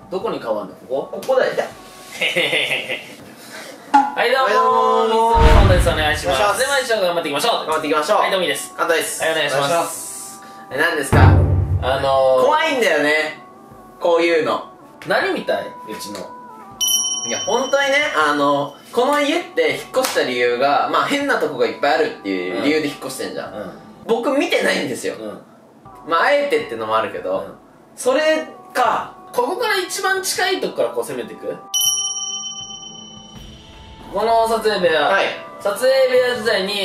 どこに変わんの？ここ？ ここだよ。 はいどうもー、水野本です。お願いします。では一緒に頑張っていきましょう。 頑張っていきましょう。 はい、どうもいいです。 簡単です。 はい、お願いします。 何ですか？ 怖いんだよね、こういうの。 何みたい？うちの。 いや、本当にね、この家って引っ越した理由が、まあ変なとこがいっぱいあるっていう理由で引っ越してんじゃん。僕見てないんですよ。まああえてってのもあるけど、それか、 ここから一番近いとこからこう攻めていく。この撮影部屋、 はい、 撮影部屋時代に、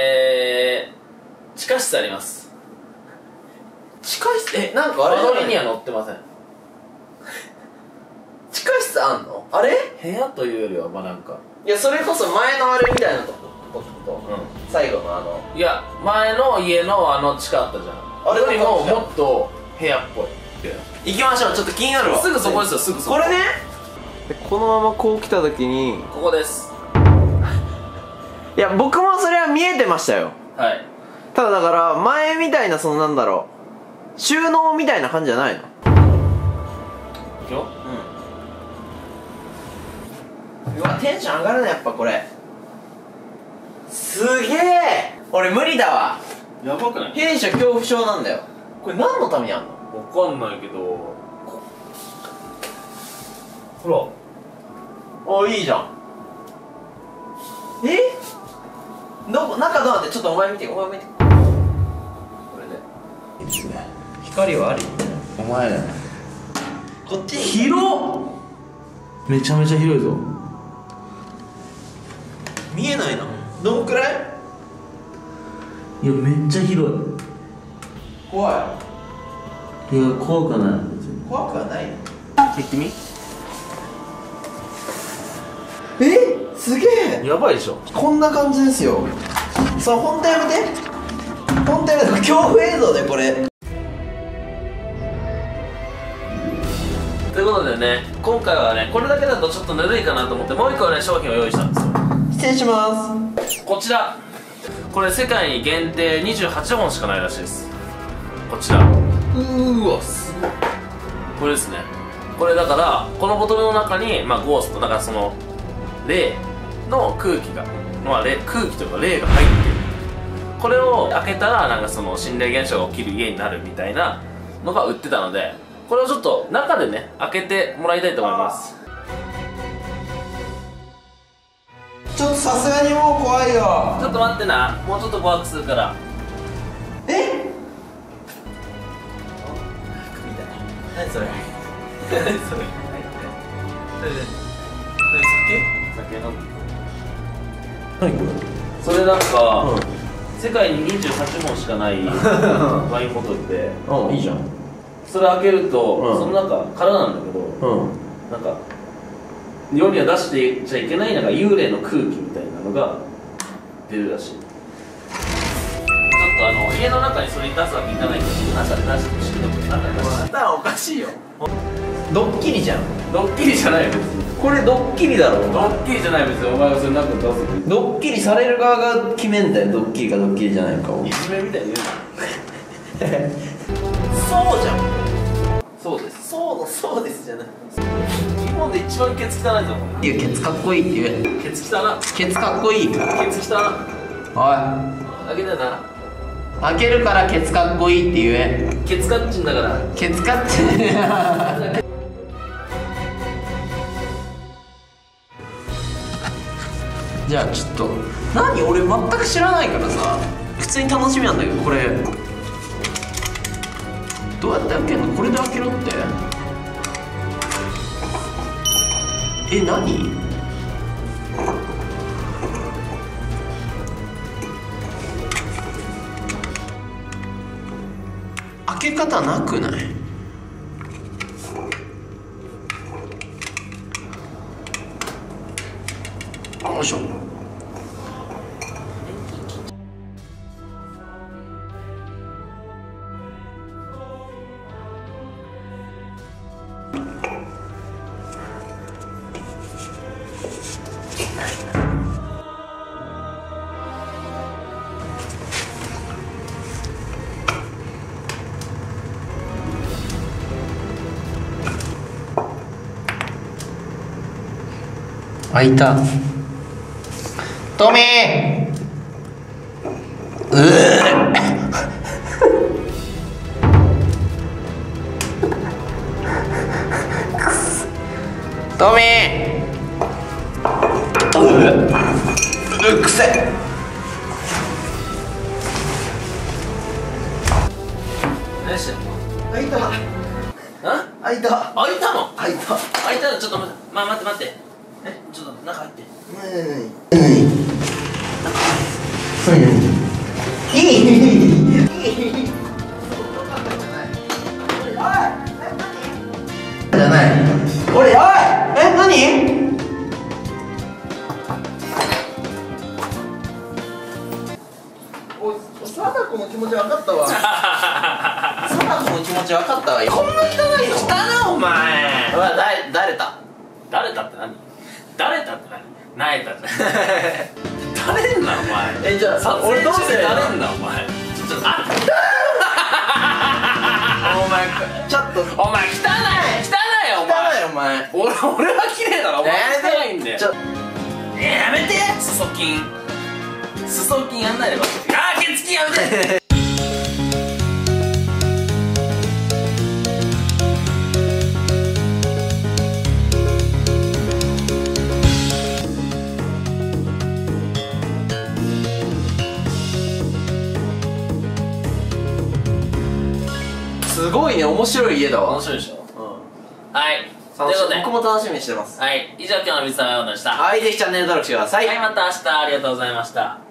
地下室あります。 地下室？なんかあれ間取りには載ってません。 地下室あんの？あれ？ 部屋というよりはまあなんか、 いや、それこそ前のあれみたいなとこ、最後のいや、前の家の地下あったじゃん。あれよりももっと部屋っぽい。 行きましょう。ちょっと気になるわ。 すぐそこですよ、すぐそこ。 これね、このままこう来た時に、 ここです。 いや、僕もそれは見えてましたよ。 はい。 ただだから前みたいな、そのなんだろう、収納みたいな感じじゃないの？ いくよ。 うわ、テンション上がるね、やっぱこれ。すげえ。俺無理だわ。 やばくない？ 弊社恐怖症なんだよ。これ何のためにあんの？ わかんないけど、ほら。 あ、いいじゃん。中どうなって？ちょっとお前見て、お前見て。これでいいですね。光はあるよね。 お前こっち広っ。めちゃめちゃ広いぞ。 見えないな。どんくらい？ いや、めっちゃ広い。 怖いや、怖くない。 怖くはない。 行ってみ。 すげえ。 やばいでしょ。 こんな感じですよ。さあ、本当やめて。本当やめて。恐怖映像でこれ。 ということでね、今回はね、これだけだとちょっとぬるいかなと思って、もう一個ね、商品を用意したんですよ。 失礼します。 こちら。これ世界に限定28本しかないらしいです。こちら。わ、すごい。これですね。これだから、このボトルの中に、まあゴースト、だからその霊の空気が、まあ空気というか霊が入っている。これを開けたら、なんかその心霊現象が起きる家になるみたいなのが売ってたので、これをちょっと中でね、開けてもらいたいと思います。 ちょっとさすがにもう怖いよ。 ちょっと待ってな、もうちょっと怖くするから。 何それ？ 何それ？酒飲む。 何これ？ それなんか、世界に28本しかないワインボトルで、 いいじゃん。 それ開けると、その中空なんだけど、なんか世には出してちゃいけないなんか幽霊の空気みたいなのが出るらしい。ちょっと家の中にそれ出すわけいかないんだけど、中で出してほしいとか頭おかしいよ。ドッキリじゃん。 ドッキリじゃないよ別に。 これドッキリだろ。 ドッキリじゃない別に。お前がそれなんか出す。 ドッキリされる側が決めんだよ。ドッキリかドッキリじゃないかを。 いじめみたいに言うな。 そうじゃん。 そうです。 そうですじゃない。 日本で一番ケツ汚いぞ。 いや、ケツかっこいいって言え。 ケツ汚な。 ケツかっこいい。 ケツ汚な。 お開けてな。 い、開けるからケツかっこいいって言え。 ケツカッチンだから。 ケツかってじゃあちょっと、何俺全く知らないからさ、普通に楽しみなんだけど、これどうやって開けるの？これで開けろって。何？開け方なくない？よいしょ。 開いた。トミー。トミー。くせ。 何してんの？ 開いた。開いた。 開いたの？ 開いた。 開いたの？ちょっと待ってちょっと中入って。 じゃない。おい、何？貞子の気持ち分かったわ。貞子の気持ち分かったわ。こんな汚いの？ 汚いお前。 誰だ？ 誰だって何？誰だって何？ないだって誰んなお前。 じゃあ俺どうせ誰んなお前。ちょっとお前ちょっとお前汚いお前。 汚いお前。 俺は綺麗だろ。お前汚いんだよ。やめて。裾筋やんないでこれ。ケツ筋やめて。 すごいね、面白い家だわ。 面白いでしょ。はい。ということで僕も楽しみにしてます。 はい。以上今日の水溜りボンドでした。 はい、ぜひチャンネル登録してください。 はい、また明日ありがとうございました。